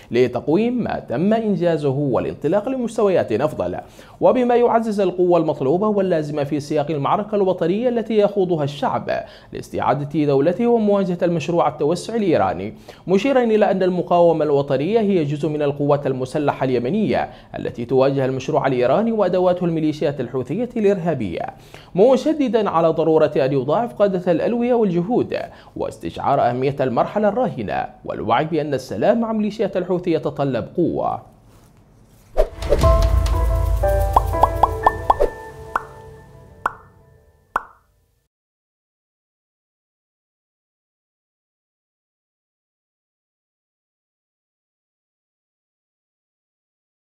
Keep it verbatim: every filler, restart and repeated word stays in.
لتقويم ما تم إنجازه والانطلاق لمستويات أفضل، وبما يعزز القوة المطلوبة واللازمة في سياق المعركة الوطنية التي يخوضها الشعب لاستعادة دولته ومواجهة المشروع التوسع الإيراني، مشيرا إلى أن المقاومة الوطنية هي جزء من القوات المسلحة اليمنية التي تواجه المشروع الإيراني وأدواته الميليشيات الحوثية الإرهابية، مشددا على ضرورة أن يضاعف قادة الألوية والجهود واستشعار أهمية المرحلة الراهنة والوعي بأن السلام مع ميليشيات الحوثي يتطلب قوة.